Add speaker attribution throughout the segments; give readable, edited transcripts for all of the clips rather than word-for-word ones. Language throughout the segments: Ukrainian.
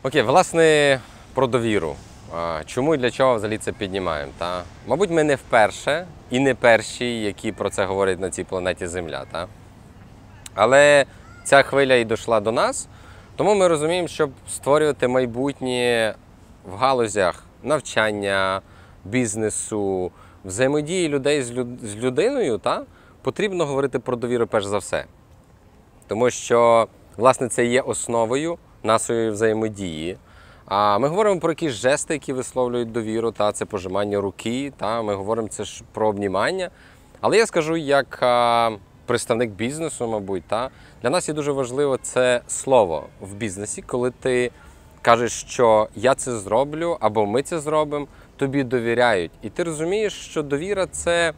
Speaker 1: Окей, власне, про довіру. Чому і для чого взагалі це піднімаємо? Мабуть, ми не вперше і не перші, які про це говорять на цій планеті Земля. Але ця хвиля і дійшла до нас, тому ми розуміємо, щоб створювати майбутнє в галузях навчання, бізнесу, взаємодії людей з людиною, потрібно говорити про довіру перш за все. Тому що, власне, це є основою нашої взаємодії. Ми говоримо про якісь жести, які висловлюють довіру, це пожимання руки, ми говоримо це ж про обнімання. Але я скажу, як представник бізнесу, мабуть, для нас є дуже важливо це слово в бізнесі, коли ти кажеш, що я це зроблю або ми це зробимо, тобі довіряють. І ти розумієш, що довіра – це,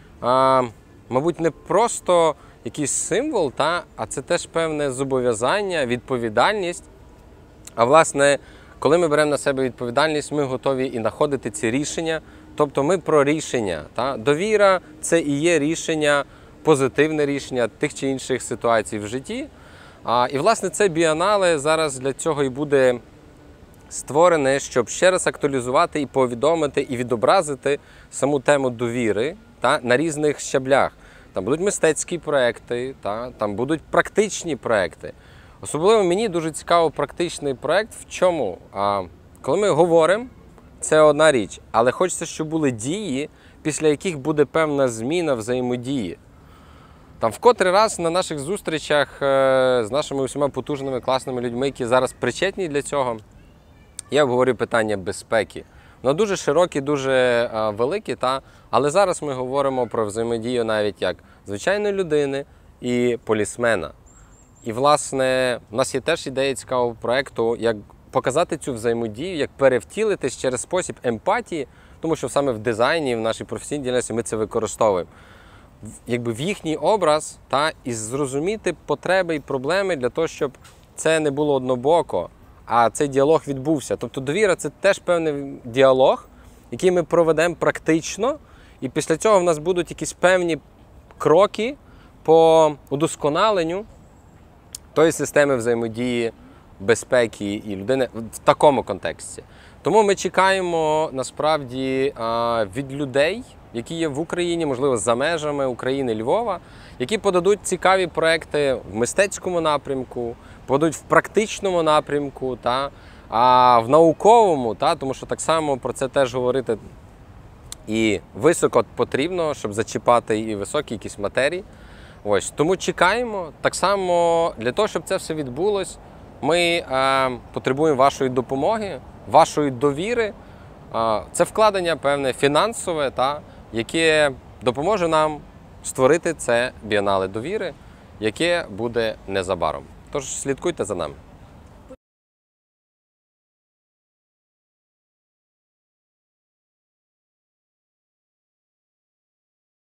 Speaker 1: мабуть, не просто якийсь символ, а це теж певне зобов'язання, відповідальність. А власне, коли ми беремо на себе відповідальність, ми готові і знаходити ці рішення. Тобто ми про рішення. Довіра – це і є рішення, позитивне рішення тих чи інших ситуацій в житті. І, власне, це бієнале зараз для цього і буде створене, щоб ще раз актуалізувати і повідомити, і відобразити саму тему довіри на різних щаблях. Там будуть мистецькі проекти, там будуть практичні проекти. Особливо мені дуже цікаво практичний проект в чому? Коли ми говоримо, це одна річ, але хочеться, щоб були дії, після яких буде певна зміна взаємодії. Там в котрий раз на наших зустрічах з нашими усіма потужними, класними людьми, які зараз причетні для цього, я обговорю питання безпеки. Воно дуже широке, дуже велике, але зараз ми говоримо про взаємодію навіть як звичайної людини і полісмена. І, власне, у нас є теж ідея цікавого проєкту, як показати цю взаємодію, як перевтілитись через спосіб емпатії, тому що саме в дизайні, в нашій професійній діяльності ми це використовуємо. В їхній образ і зрозуміти потреби і проблеми для того, щоб це не було однобоко, а цей діалог відбувся. Тобто довіра – це теж певний діалог, який ми проведемо практично, і після цього в нас будуть якісь певні кроки по удосконаленню тої системи взаємодії, безпеки і людини в такому контексті. Тому ми чекаємо, насправді, від людей, які є в Україні, можливо, за межами України, Львова, які подадуть цікаві проекти в мистецькому напрямку, подадуть в практичному напрямку, в науковому, тому що так само про це теж говорити і високо потрібно, щоб зачіпати і високі якісь матерії. Тому чекаємо. Так само для того, щоб це все відбулось, ми потребуємо вашої допомоги, вашої довіри. Це вкладення певне фінансове, яке допоможе нам створити це бієнале довіри, яке буде незабаром. Тож слідкуйте за нами.